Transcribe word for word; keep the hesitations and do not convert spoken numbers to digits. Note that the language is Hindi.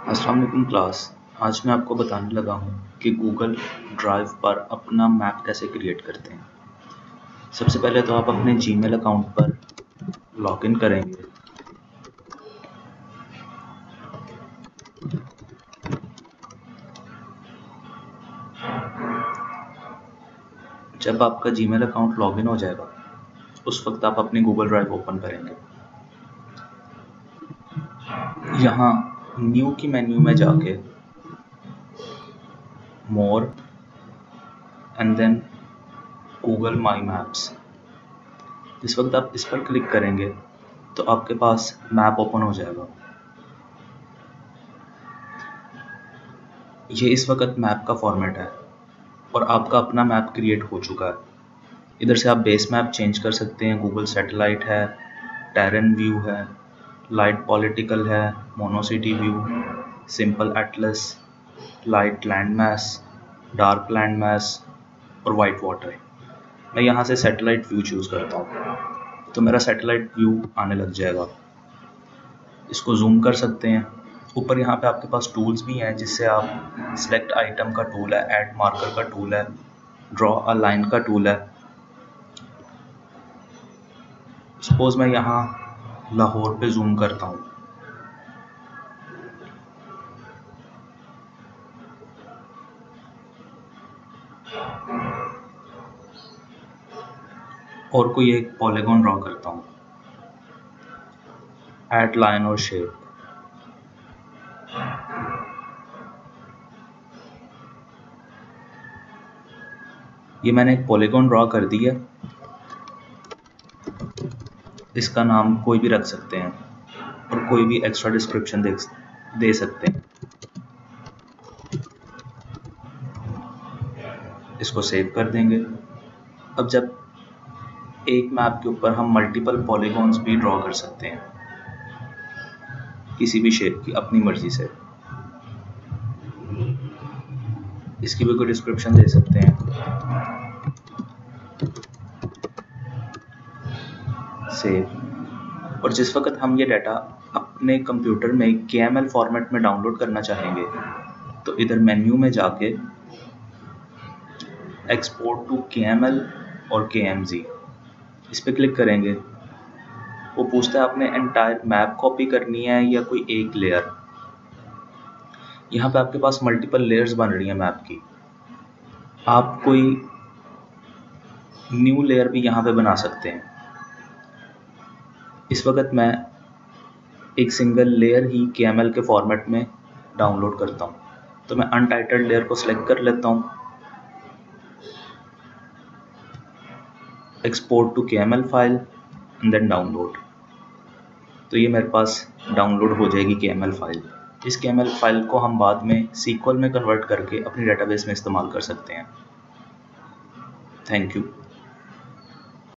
अस्सलाम वालेकुम क्लास। आज मैं आपको बताने लगा हूँ कि गूगल ड्राइव पर अपना मैप कैसे क्रिएट करते हैं। सबसे पहले तो आप अपने जीमेल अकाउंट पर लॉगिन करेंगे। जब आपका जीमेल अकाउंट लॉगिन हो जाएगा उस वक्त आप अपनी गूगल ड्राइव ओपन करेंगे। यहाँ न्यू की मेन्यू में जाके more and then Google my maps, इस वक्त आप इस पर क्लिक करेंगे तो आपके पास मैप ओपन हो जाएगा। ये इस वक्त मैप का फॉर्मेट है और आपका अपना मैप क्रिएट हो चुका है। इधर से आप बेस मैप चेंज कर सकते हैं। गूगल सैटेलाइट है, टेरेन व्यू है, लाइट पॉलिटिकल है, mono city view, simple atlas, light landmass, dark landmass और वाइट वाटर। मैं यहाँ से सैटेलाइट व्यू चूज़ करता हूँ तो मेरा सैटेलाइट व्यू आने लग जाएगा। इसको जूम कर सकते हैं। ऊपर यहाँ पे आपके पास टूल्स भी हैं जिससे आप सिलेक्ट आइटम का टूल है, ऐड मार्कर का टूल है, ड्रॉ अ लाइन का टूल है। सपोज मैं यहाँ लाहौर पे जूम करता हूँ और कोई एक पॉलीगॉन ड्रॉ करता हूँ, ऐड लाइन और शेप। ये मैंने एक पॉलीगॉन ड्रॉ कर दिया। इसका नाम कोई भी रख सकते हैं और कोई भी एक्स्ट्रा डिस्क्रिप्शन दे दे सकते हैं। इसको सेव कर देंगे। अब जब एक मैप के ऊपर हम मल्टीपल पॉलीगॉन्स भी ड्रॉ कर सकते हैं किसी भी शेप की अपनी मर्जी से। इसकी भी कोई डिस्क्रिप्शन दे सकते हैं। सेव। और जिस वक्त हम ये डाटा अपने कंप्यूटर में के एम एल फॉर्मेट में डाउनलोड करना चाहेंगे तो इधर मेन्यू में जाके export to K M L और के एम जी इस पर क्लिक करेंगे। वो पूछता है आपने एंटायर मैप कॉपी करनी है या कोई एक लेयर। यहाँ पे आपके पास मल्टीपल लेयर्स बन रही हैं मैप की। आप कोई न्यू लेयर भी यहाँ पे बना सकते हैं। इस वक्त मैं एक सिंगल लेयर ही के एम एल के फॉर्मेट में डाउनलोड करता हूँ तो मैं अनटाइटल्ड लेयर को सिलेक्ट कर लेता हूँ, export to K M L file and then download. तो ये मेरे पास डाउनलोड हो जाएगी के एम एल फाइल। इस के एम एल फाइल को हम बाद में सीक्वल में कन्वर्ट करके अपनी डेटाबेस में इस्तेमाल कर सकते हैं। Thank you.